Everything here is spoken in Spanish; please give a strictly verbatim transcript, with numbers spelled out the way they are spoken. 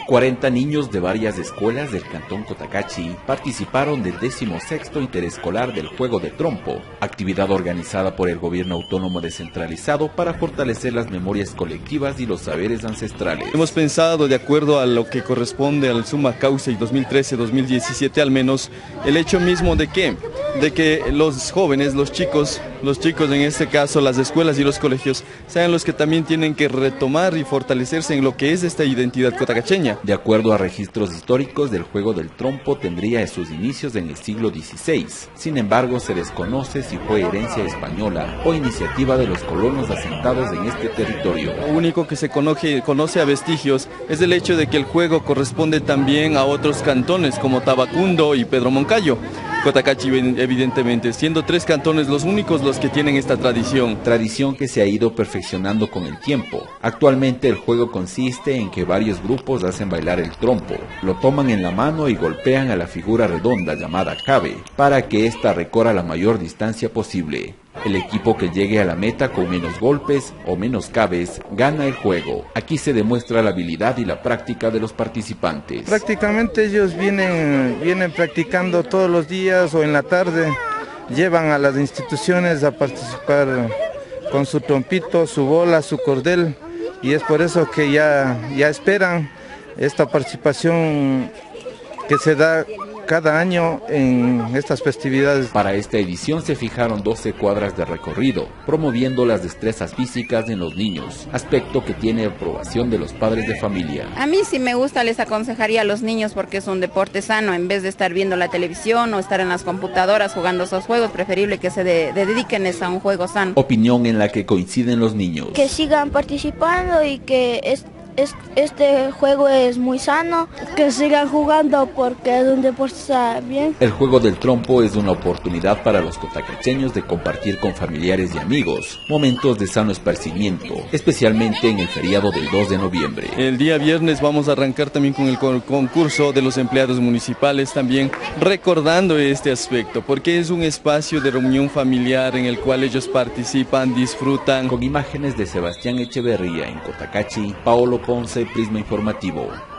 cuarenta niños de varias escuelas del cantón Cotacachi participaron del decimosexto interescolar del juego de trompo, actividad organizada por el gobierno autónomo descentralizado para fortalecer las memorias colectivas y los saberes ancestrales. Hemos pensado, de acuerdo a lo que corresponde al Summa Cauce dos mil trece dos mil diecisiete al menos, el hecho mismo de que, de que los jóvenes, los chicos, los chicos en este caso, las escuelas y los colegios, sean los que también tienen que retomar y fortalecerse en lo que es esta identidad cotacacheña. De acuerdo a registros históricos, del juego del trompo tendría sus inicios en el siglo dieciséis. Sin embargo, se desconoce si fue herencia española o iniciativa de los colonos asentados en este territorio. Lo único que se conoce, conoce a vestigios es el hecho de que el juego corresponde también a otros cantones como Tabacundo y Pedro Moncayo. Cotacachi, evidentemente, siendo tres cantones los únicos los que tienen esta tradición. Tradición que se ha ido perfeccionando con el tiempo. Actualmente el juego consiste en que varios grupos hacen bailar el trompo, lo toman en la mano y golpean a la figura redonda llamada cabe, para que ésta recorra la mayor distancia posible. El equipo que llegue a la meta con menos golpes o menos cabes gana el juego. Aquí se demuestra la habilidad y la práctica de los participantes. Prácticamente ellos vienen, vienen practicando todos los días o en la tarde, llevan a las instituciones a participar con su trompito, su bola, su cordel, y es por eso que ya, ya esperan esta participación que se da cada año en estas festividades. Para esta edición se fijaron doce cuadras de recorrido, promoviendo las destrezas físicas en los niños, aspecto que tiene aprobación de los padres de familia. A mí sí me gusta, les aconsejaría a los niños porque es un deporte sano, en vez de estar viendo la televisión o estar en las computadoras jugando esos juegos, preferible que se de, dediquen a un juego sano. Opinión en la que coinciden los niños. Que sigan participando y que es Es, este juego es muy sano, que sigan jugando porque es un deporte bien. El juego del trompo es una oportunidad para los cotacacheños de compartir con familiares y amigos momentos de sano esparcimiento, especialmente en el feriado del dos de noviembre. El día viernes vamos a arrancar también con el concurso de los empleados municipales, también recordando este aspecto, porque es un espacio de reunión familiar en el cual ellos participan, disfrutan. Con imágenes de Sebastián Echeverría en Cotacachi, Paolo Ponce, Prisma Informativo.